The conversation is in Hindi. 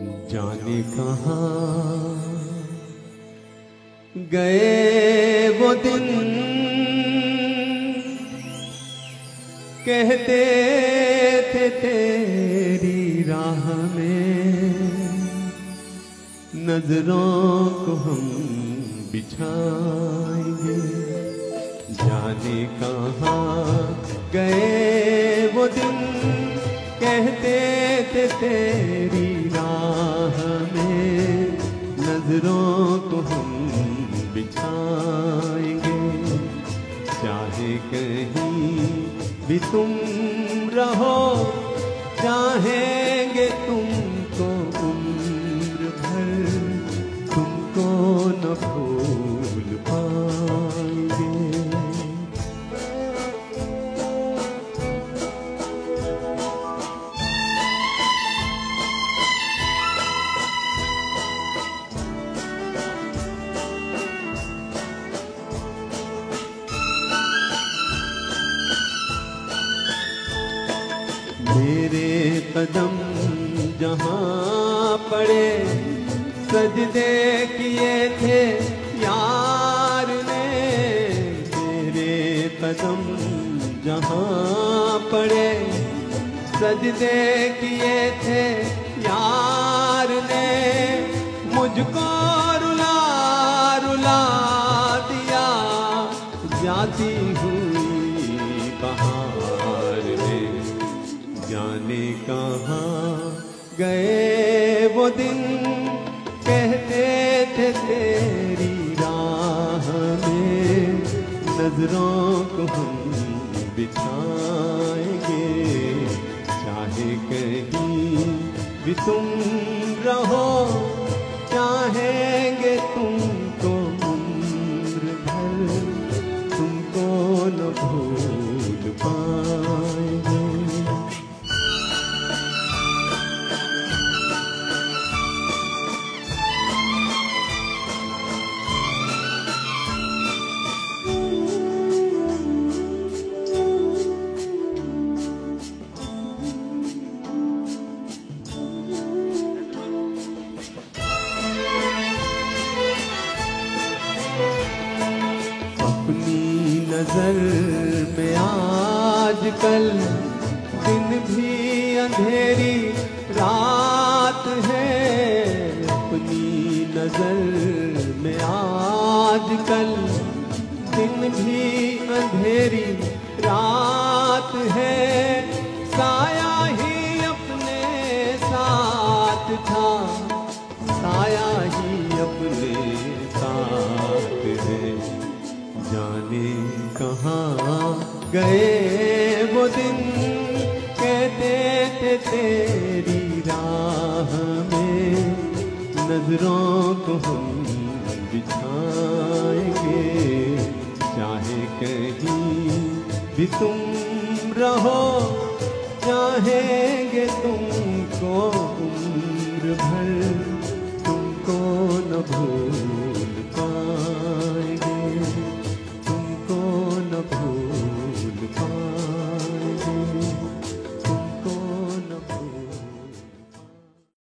जाने कहाँ गए वो दिन, कहते थे तेरी राह में नजरों को हम बिछाएंगे। जाने कहाँ गए वो दिन, कहते थे तेरी राह में नजरों को हम बिछाएंगे। चाहे कहीं भी तुम रहो, चाहेंगे तुमको उम्र भर, तुमको न भूल पाएंगे। मेरे कदम जहाँ पड़े, सजदे किए थे यार ने। मेरे कदम जहाँ पड़े, सजदे किए थे यार ने। मुझको रुला रुला दिया जाती हुई बहार ने। जाने कहाँ गए वो दिन, कहते थे तेरी राह में नजरों को हम बिछाएंगे। चाहे कहीं भी तुम रहो, चाहेंगे तुमको उम्र भर, तुमको न भूल पाएंगे। नजर में आजकल दिन भी अंधेरी रात है। अपनी नजर में आजकल दिन भी अंधेरी रात है। साया ही अपने साथ था, साया ही अपने साथ है। जाने कहाँ गए वो दिन, कहते थे तेरी राह में नजरों को हम बिछाएंगे। चाहे कहीं भी तुम रहो, चाहेंगे तुमको उम्र भर, तुमको न भूल